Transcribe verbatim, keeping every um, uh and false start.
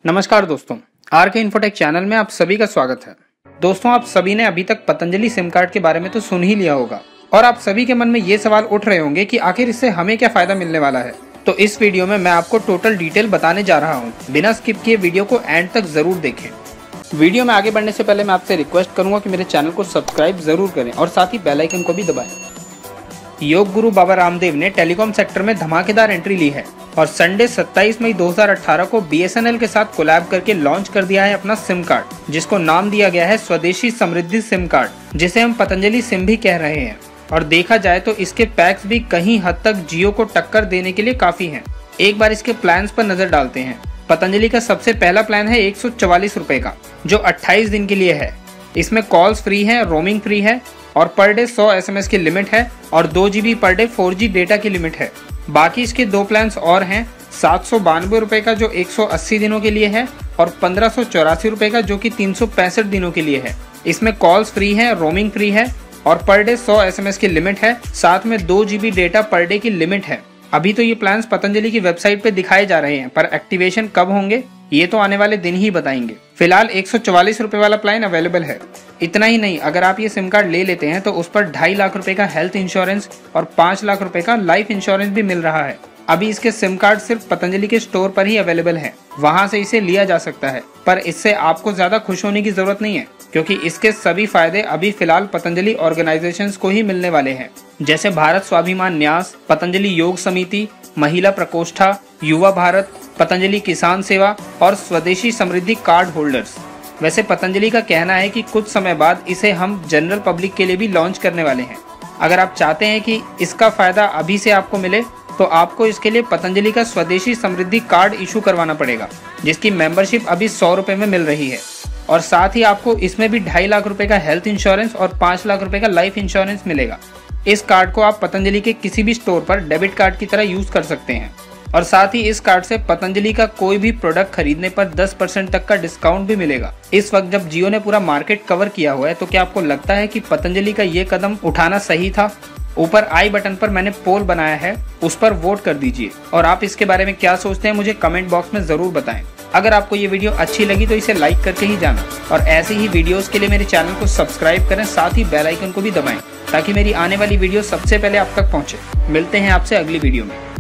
नमस्कार दोस्तों, आर के इन्फोटेक चैनल में आप सभी का स्वागत है। दोस्तों, आप सभी ने अभी तक पतंजलि सिम कार्ड के बारे में तो सुन ही लिया होगा और आप सभी के मन में ये सवाल उठ रहे होंगे कि आखिर इससे हमें क्या फायदा मिलने वाला है। तो इस वीडियो में मैं आपको टोटल डिटेल बताने जा रहा हूँ। बिना स्किप किए वीडियो को एंड तक जरूर देखें। वीडियो में आगे बढ़ने से पहले मैं आपसे रिक्वेस्ट करूंगा कि मेरे चैनल को सब्सक्राइब जरूर करें और साथ ही बेल आइकन को भी दबाएं। योग गुरु बाबा रामदेव ने टेलीकॉम सेक्टर में धमाकेदार एंट्री ली है और संडे सत्ताईस मई दो हज़ार अठारह को बी एस एन एल के साथ कोलैब करके लॉन्च कर दिया है अपना सिम कार्ड, जिसको नाम दिया गया है स्वदेशी समृद्धि सिम कार्ड, जिसे हम पतंजलि सिम भी कह रहे हैं। और देखा जाए तो इसके पैक्स भी कहीं हद तक जियो को टक्कर देने के लिए काफी हैं। एक बार इसके प्लान्स पर नजर डालते हैं। पतंजलि का सबसे पहला प्लान है एक सौ चवालीस रुपए का, जो अट्ठाईस दिन के लिए है। इसमें कॉल्स फ्री है, रोमिंग फ्री है और पर डे सौ एस एम एस की लिमिट है और दो G B per day four G data की लिमिट है। बाकी इसके दो प्लान्स और हैं, सात सौ बानवे रुपए का जो एक सौ अस्सी दिनों के लिए है और पंद्रह सौ चौरासी रुपए का जो कि तीन सौ पैंसठ दिनों के लिए है। इसमें कॉल्स फ्री है, रोमिंग फ्री है और पर डे सौ एस एम एस की लिमिट है, साथ में दो G B data per day की लिमिट है। अभी तो ये प्लान्स पतंजलि की वेबसाइट पे दिखाए जा रहे हैं, पर एक्टिवेशन कब होंगे ये तो आने वाले दिन ही बताएंगे। फिलहाल एक सौ चवालीस रुपए वाला प्लान अवेलेबल है। इतना ही नहीं, अगर आप ये सिम कार्ड ले लेते हैं तो उस पर ढाई लाख रुपए का हेल्थ इंश्योरेंस और पांच लाख रुपए का लाइफ इंश्योरेंस भी मिल रहा है। अभी इसके सिम कार्ड सिर्फ पतंजलि के स्टोर पर ही अवेलेबल है, वहां से इसे लिया जा सकता है। पर इससे आपको ज्यादा खुश होने की जरूरत नहीं है, क्योंकि इसके सभी फायदे अभी फिलहाल पतंजलि ऑर्गेनाइजेशंस को ही मिलने वाले हैं, जैसे भारत स्वाभिमान न्यास, पतंजलि योग समिति, महिला प्रकोष्ठा, युवा भारत, पतंजलि किसान सेवा और स्वदेशी समृद्धि कार्ड होल्डर्स। वैसे पतंजलि का कहना है कि कुछ समय बाद इसे हम जनरल पब्लिक के लिए भी लॉन्च करने वाले हैं। अगर आप चाहते हैं कि इसका फायदा अभी से आपको मिले तो आपको इसके लिए पतंजलि का स्वदेशी समृद्धि कार्ड इशू करवाना पड़ेगा, जिसकी मेंबरशिप अभी सौ रुपए में मिल रही है। और साथ ही आपको इसमें भी ढाई लाख रुपए का हेल्थ इंश्योरेंस और पांच लाख रुपए का लाइफ इंश्योरेंस मिलेगा। इस कार्ड को आप पतंजलि के किसी भी स्टोर पर डेबिट कार्ड की तरह यूज कर सकते हैं और साथ ही इस कार्ड से पतंजलि का कोई भी प्रोडक्ट खरीदने पर दस परसेंट तक का डिस्काउंट भी मिलेगा। इस वक्त जब जियो ने पूरा मार्केट कवर किया हुआ है, तो क्या आपको लगता है कि पतंजलि का ये कदम उठाना सही था? ऊपर आई बटन पर मैंने पोल बनाया है, उस पर वोट कर दीजिए और आप इसके बारे में क्या सोचते हैं मुझे कमेंट बॉक्स में जरूर बताएं। अगर आपको ये वीडियो अच्छी लगी तो इसे लाइक करके ही जाना और ऐसी ही वीडियोस के लिए मेरे चैनल को सब्सक्राइब करें, साथ ही बेल आइकन को भी दबाएं ताकि मेरी आने वाली वीडियो सबसे पहले आप तक पहुंचे। मिलते हैं आपसे अगली वीडियो में।